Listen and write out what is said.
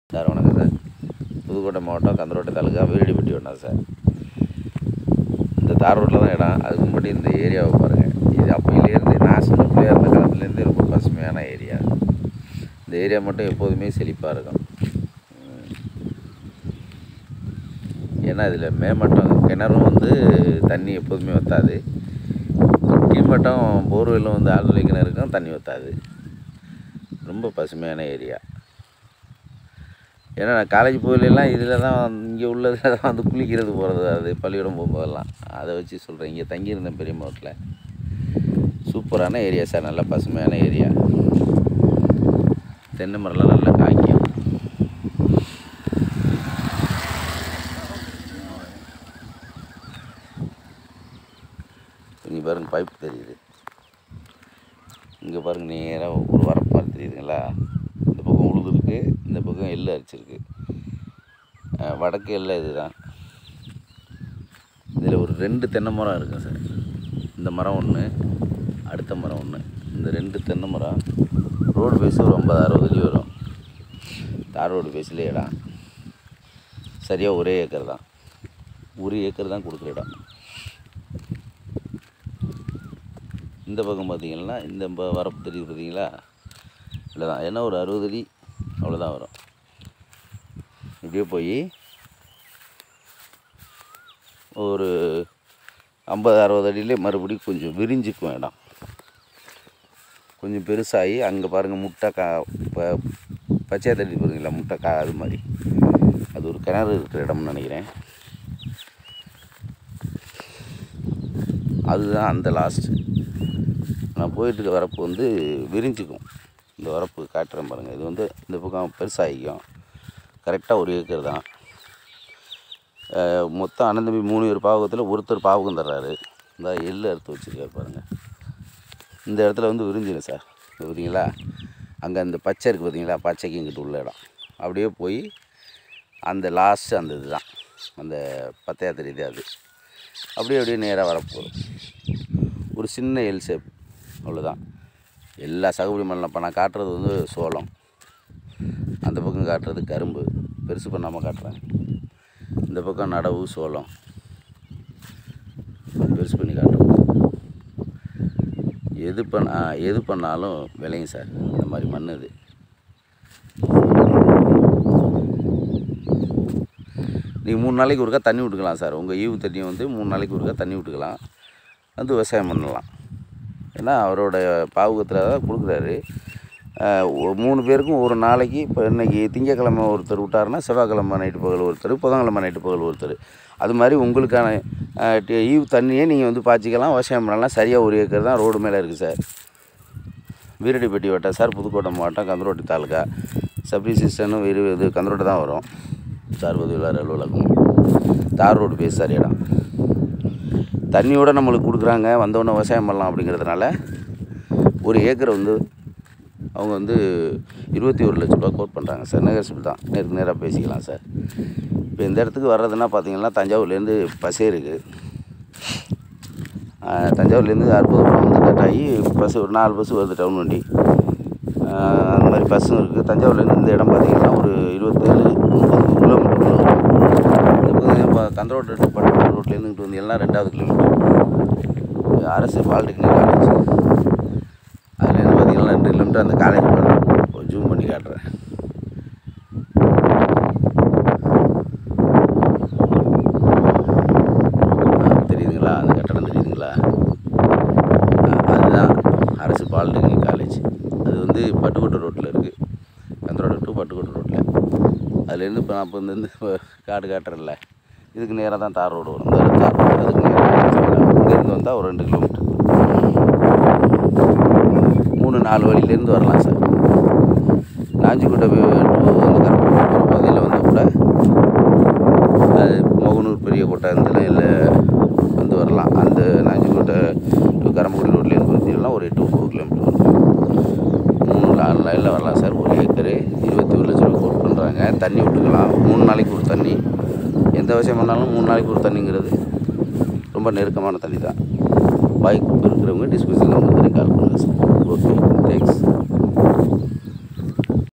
Sir வணக்கம் sir. Pudukkottai மாவட்டம் கந்தரோட்டை தாலுக்கா வீரடிப்பட்டி வேண்டாம் சார். இந்த தார் ரோட்டில் தான் இடம். அதுக்கு முன்னாடி இந்த ஏரியாவை பாருங்கள். இது அப்பையிலேருந்து நான் சின்ன பிள்ளையாக இருந்த காலத்துலேருந்து ரொம்ப பசுமையான ஏரியா. இந்த ஏரியா மட்டும் எப்போதுமே செழிப்பாக இருக்கும். ஏன்னா இதில் மேமட்டம் கிணறும் தண்ணி எப்போதுமே வற்றாது. கீழ்மட்டம் போர்வெல்லும் ஆழ்துளை கிணறுக்கும் தண்ணி வற்றாது. ரொம்ப பசுமையான ஏரியா. ஏன்னா நான் காலேஜ் போகலாம் இதில் தான் இங்கே உள்ளதில் தான் குளிக்கிறது போகிறது, அது பள்ளிக்கூடம் போகும்போதெல்லாம் அதை வச்சு சொல்கிறேன். இங்கே தங்கியிருந்தேன் பெரியம்மா வீட்டில். சூப்பரான ஏரியா சார், நல்லா பசுமையான ஏரியா. தென்னை மரம்லாம் நல்லா காய்க்கும். இங்கே பாருங்கள் பைப் தெரியுது. இங்கே பாருங்கள் நேராக ஒரு வரப்பு மாதிரி தெரியுதுங்களா. இந்த பக்கம் உழுது இருக்குது, இந்த பக்கம் எள்ளு அரிச்சிருக்கு. வடக்கு எல்லை இதுதான். இதில் ஒரு 2 தென்னை மரம் இருக்குது சார். இந்த மரம் ஒன்று, அடுத்த மரம் ஒன்று. இந்த 2 தென்னை மரம் ரோடு பேஸு ஒரு 50-60 அடி வரும். தார் ரோடு பேஸில் இடம் சரியாக 1 ஏக்கர் தான். 1 ஏக்கர் தான் கொடுக்குற இடம். இந்த பக்கம் பார்த்திங்கன்னா இந்த வரப்பு தெரியுது பார்த்தீங்களா, இல்லை தான். ஏன்னா ஒரு 60 அடி அவ்வளோதான் வரும். இப்படியே போய் ஒரு 50-60 அடியிலே மறுபடியும் கொஞ்சம் விரிஞ்சிக்கும் இடம். கொஞ்சம் பெருசாகி அங்கே பாருங்கள் முட்டை பச்சையாக தண்ணி போகிறீங்களா, முட்டை அது மாதிரி. அது ஒரு கிணறு இருக்கிற இடம்னு நினைக்கிறேன். அதுதான் அந்த லாஸ்ட்டு. நான் போயிட்டு வரப்பு விரிஞ்சிக்கும். இந்த வரப்பு காட்டுறேன் பாருங்கள். இது இந்த பக்கம் பெருசாகிக்கும். கரெக்டாக 1 ஏக்கர் தான். மொத்தம் அண்ணன் தம்பி 3 பேர் பாவகத்தில் ஒருத்தர் பாவகம் தர்றாரு. இந்த எள்ளு அறுத்து வச்சுருக்காரு பாருங்கள். இந்த இடத்துல விரிஞ்சிடும் சார். பார்த்தீங்களா, அங்கே அந்த பச்சை இருக்குது பார்த்தீங்களா, பச்சைக்கு இங்கிட்டு உள்ள இடம். அப்படியே போய் அந்த லாஸ்ட்டு அந்த இது தான், அந்த பத்தையா தெரியுது அது. அப்படியே நேராக வரப்போகுது. ஒரு சின்ன எல் ஷேப், அவ்வளோதான். எல்லா சாகுபடி மண்ணில் இப்போ நான் காட்டுறது சோளம், அந்த பக்கம் காட்டுறது கரும்பு. பெருசு பண்ணாமல் காட்டுறேன். இந்த பக்கம் நடவு சோளம், பெருசு பண்ணி காட்டுறோம். எது பண்ணாலும் விளையும் சார். இந்த மாதிரி மண் இது. நீங்கள் 3 நாளைக்கு ஒருக்கா தண்ணி விட்டுக்கலாம் சார். உங்கள் ஈவு தண்ணியை 3 நாளைக்கு ஒருக்கா தண்ணி விட்டுக்கலாம். விவசாயம் பண்ணலாம். ஏன்னா அவரோட பாவகத்தில் தான் கொடுக்குறாரு. 3 பேருக்கும் ஒரு நாளைக்கு. இப்போ இன்றைக்கி திங்கக்கிழமை ஒருத்தர் விட்டாருன்னா செவ்வாய்க்கிழமை நைட்டு பகல் ஒருத்தர், புதன்கிழமை நைட்டு பகல் ஒருத்தர். அது மாதிரி உங்களுக்கான ஈவு தண்ணியை நீங்கள் பாய்ச்சிக்கலாம், விவசாயம் பண்ணலாம். சரியாக 1 ஏக்கர் தான். ரோடு மேலே இருக்குது சார். வீரடிப்பட்டி வட்டம் சார், புதுக்கோட்டை மாவட்டம் கந்தரோட்டை தாலுக்கா. சப்ரிஜிஸ்டனும் இது கந்தரோட்டை தான் வரும். சார் உதவியாளர் அலுவலகம். தார் ரோடு பேஸ் சார் இடம். தண்ணியோடு நம்மளுக்கு கொடுக்குறாங்க, வந்தவொடனே விவசாயம் பண்ணலாம் அப்படிங்கிறதுனால 1 ஏக்கர் அவங்க 21 லட்ச ரூபா கோட் பண்ணுறாங்க சார். நெகோசியபிள் தான், நேருக்கு நேராக பேசிக்கலாம் சார். இப்போ இந்த இடத்துக்கு வர்றதுன்னா பார்த்தீங்கன்னா தஞ்சாவூர்லேருந்து பஸ்ஸே இருக்குது. தஞ்சாவூர்லேருந்து அற்புதபுரம் கட் ஆகி பஸ்ஸு ஒரு 4 பஸ்ஸு வருது, டவுன் வண்டி. அந்த மாதிரி பஸ்ஸும் இருக்குது. தஞ்சாவூர்லேருந்து இந்த இடம் பார்த்திங்கன்னா ஒரு 27-30 கிலோமீட்டர் வரும். இப்போ கந்தரோட்டை டு பட்டு ரோட்லேருந்து இங்கிட்டு வந்தீங்கன்னா 2வது கிலோமீட்டர் அரசு பாலிடெக்னிக் காலேஜ். அதுலேருந்து பார்த்திங்கன்னா 2 கிலோமீட்டர் அந்த காலேஜ் போகணும். ஜூம் பண்ணி காட்டுறேன். தெரியுதுங்களா, அந்த கட்டடம் தெரியுதுங்களா, அதுதான் அரசு பாலிடெக்னிக் காலேஜ். அது பட்டுக்கோட்டை ரோட்டில் இருக்குது. கந்தரோட்டை டு பட்டுக்கோட்டை ரோட்டில். அதுலேருந்து இப்போ நான் இப்போ காடு காட்டுறேன்ல, இதுக்கு நேராக தான் தார் ரோடு வரும். தார் ரோடு அதுக்கு நேராக இங்கேருந்து வந்தால் ஒரு 2 கிலோமீட்டர். 3-4 வழியிலேருந்து வரலாம் சார். நாஞ்சிக்கோட்டை கரம்பக்குடி பாதையில் கூட அது மோகனூர் பெரிய கோட்டை இதெல்லாம் இல்லை வரலாம். அந்த நாஞ்சிக்கோட்டை டு கரம்பக்குடி ரோட்லேருந்து பார்த்தீங்கன்னா ஒரு 8-9 கிலோமீட்டர் வரும். 3-4 லைனில் வரலாம் சார். 1 ஏக்கரு 21 லட்ச ரூபா கோட் பண்ணுறாங்க. தண்ணி விட்டுக்கலாம். 3 நாளைக்கு ஒரு தண்ணி. எந்த விவசாயம் பண்ணாலும் 3 நாளைக்கு ஒரு தண்ணிங்கிறது ரொம்ப நெருக்கமான தண்ணி தான். வாய்ப்பு இருக்கிறவங்க டிஸ்கிரிப்ஷனில் கால் பண்ணுங்கள் சார். Okay, thanks.